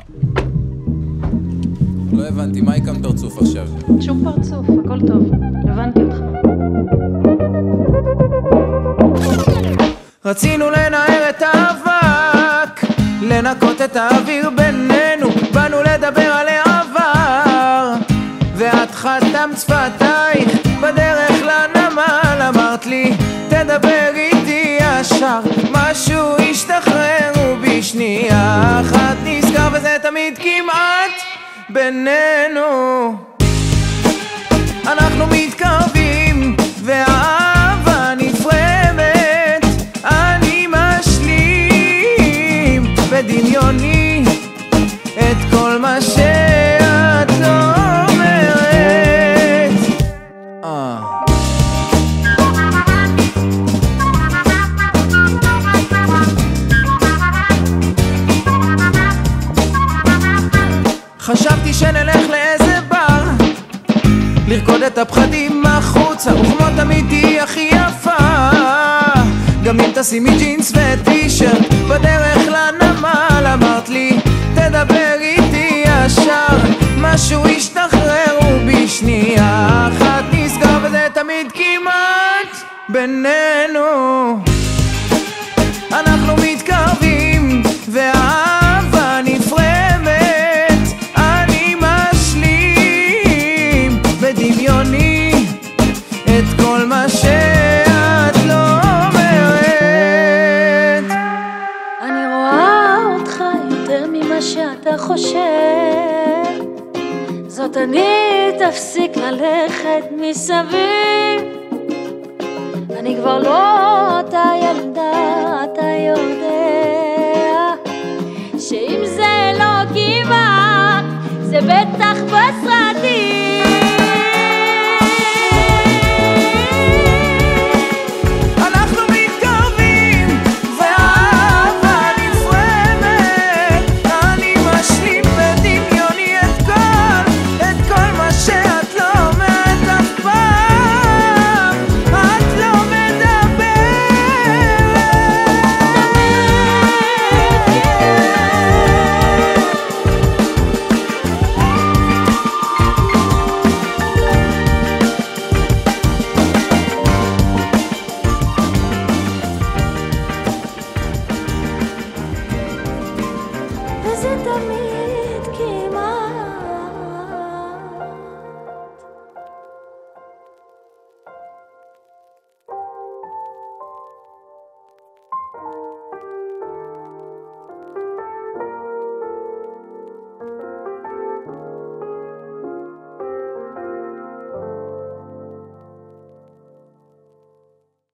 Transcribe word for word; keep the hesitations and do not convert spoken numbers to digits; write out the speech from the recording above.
לא הבנתי, מה יקם פרצוף עכשיו? שום פרצוף, הכל טוב, הבנתי אותך. רצינו לנער את האבק, לנקות את האוויר בינינו, באנו לדבר על העבר, ואת חתם שפתייך בדרך לנמל, אמרת לי תדבר איתי ישר, משהו השתחרר ובשנייה אחת נזכר, וזה תמיד כמעט בינינו. אנחנו מתקרבים והאהבה נפרמת, אני משלים בדמיוני את כל מה שאת לא אומרת. אה חשבתי שנלך לאיזה בר, לרקוד את הפחדים החוצה, וכמו תמיד תהי הכי יפה, גם אם תשימי ג'ינס וטישרט בדרך לנמל, אמרת לי תדבר איתי ישר, משהו השתחרר ובשנייה אחת נסגר, וזה תמיד כמעט בינינו. אנחנו מתקרבים והאהבה נפרמת, אני משלים בדמיוני את כל מה שאת לא אומרת. אני רואה אותך יותר ממה שאתה חושב, זאת אני תפסיק ללכת מסביב, אני כבר לא אותה ילדה, אתה יודע שאם זה לא כמעט זה בטח בסרטים. אנחנו מתקרבים והאהבה נפרמת, אני משלים בדמיוני את כל, את כל מה שאת לא אומרת אף פעם, את לא וזה תמיד כמעט.